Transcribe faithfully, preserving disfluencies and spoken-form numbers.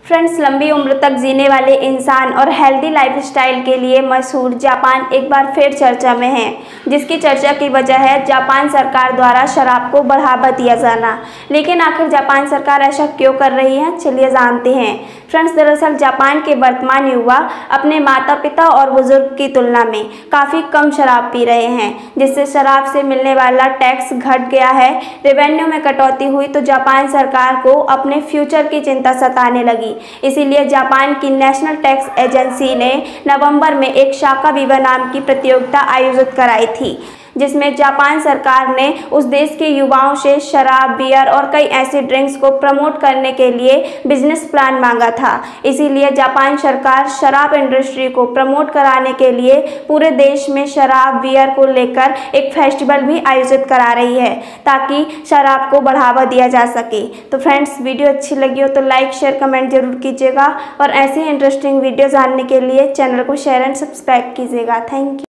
Friends, लंबी उम्र तक जीने वाले इंसान और हेल्दी लाइफस्टाइल के लिए मशहूर जापान एक बार फिर चर्चा में है, जिसकी चर्चा की वजह है जापान सरकार द्वारा शराब को बढ़ावा दिया जाना। लेकिन आखिर जापान सरकार ऐसा क्यों कर रही है, चलिए जानते हैं। फ्रेंड्स, दरअसल जापान के वर्तमान युवा अपने माता पिता और बुजुर्ग की तुलना में काफ़ी कम शराब पी रहे हैं, जिससे शराब से मिलने वाला टैक्स घट गया है। रेवेन्यू में कटौती हुई तो जापान सरकार को अपने फ्यूचर की चिंता सताने लगी। इसीलिए जापान की नेशनल टैक्स एजेंसी ने नवंबर में एक शाका विवा नाम की प्रतियोगिता आयोजित कराई थी, जिसमें जापान सरकार ने उस देश के युवाओं से शराब, बियर और कई ऐसे ड्रिंक्स को प्रमोट करने के लिए बिजनेस प्लान मांगा था। इसीलिए जापान सरकार शराब इंडस्ट्री को प्रमोट कराने के लिए पूरे देश में शराब, बियर को लेकर एक फेस्टिवल भी आयोजित करा रही है, ताकि शराब को बढ़ावा दिया जा सके। तो फ्रेंड्स, वीडियो अच्छी लगी हो तो लाइक, शेयर, कमेंट जरूर कीजिएगा और ऐसे इंटरेस्टिंग वीडियो जानने के लिए चैनल को शेयर एंड सब्सक्राइब कीजिएगा। Thank you.